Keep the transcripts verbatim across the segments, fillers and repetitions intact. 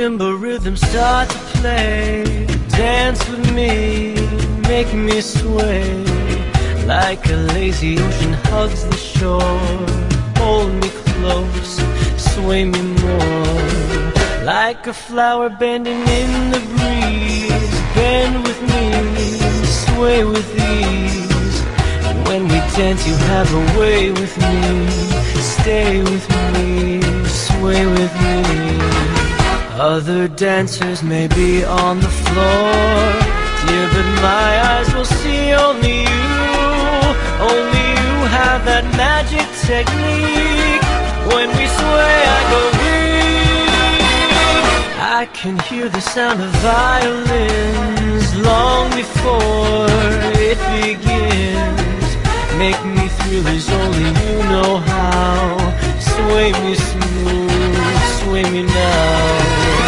marimba rhythm start to play, dance with me, make me sway, like a lazy ocean hugs the shore. Hold me close, sway me more, like a flower bending in the breeze. Bend with me, sway with ease. When we dance you have a way with me. Stay with me, sway with me. Other dancers may be on the floor, dear, but my eyes will see only you. Only you have that magic technique. When we sway I go weak. I can hear the sound of violins long before it begins. Make me thrill as only you know how. Sway me smooth, sway me now.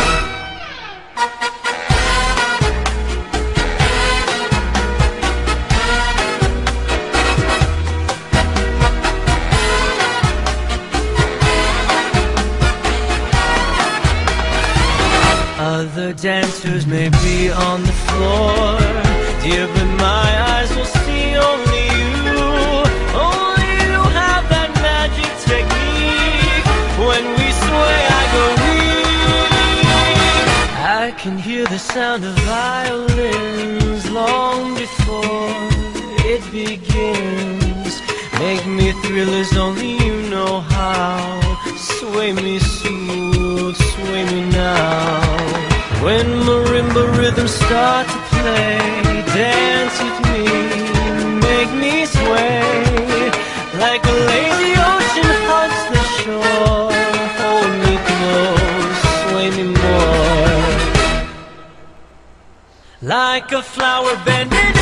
Other dancers may be on the floor, dear, but my eyes will see only you. Only you have that magic technique. When we sway I go weak. I can hear the sound of violins long before it begins. Make me thrill as only you know how. Sway me smooth, sway me now. When marimba rhythms start to play, dance with me, make me sway, like a lazy ocean hugs the shore. Hold me close, sway me more, like a flower bending